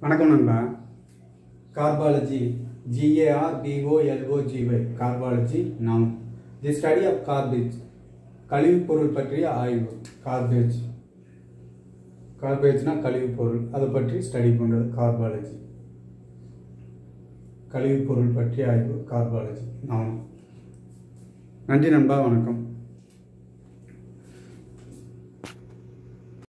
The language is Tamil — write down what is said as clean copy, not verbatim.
வணக்கம் நண்பா. Garbology GARBOLOGY garbology noun. The study of garbage கழிவுப்பொருள் பற்றிய ஆய்வு. கார்பேஜ்னா கழிவுப்பொருள், அதை பற்றி ஸ்டடி பண்ணுறது கார்பாலஜி. கழிவுப்பொருள் பற்றிய ஆய்வு கார்பாலஜி நவுன். நன்றி நண்பா, வணக்கம்.